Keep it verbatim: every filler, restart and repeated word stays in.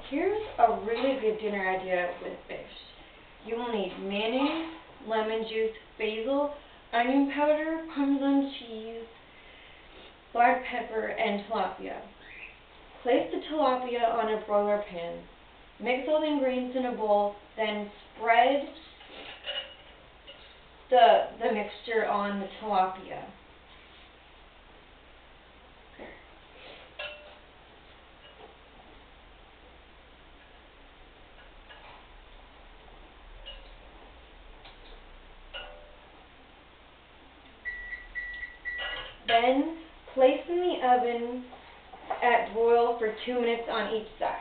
Here's a really good dinner idea with fish. You will need mayonnaise, lemon juice, basil, onion powder, Parmesan cheese, black pepper, and tilapia. Place the tilapia on a broiler pan. Mix all the ingredients in a bowl, then spread the, the mixture on the tilapia. Then place in the oven at broil for two minutes on each side.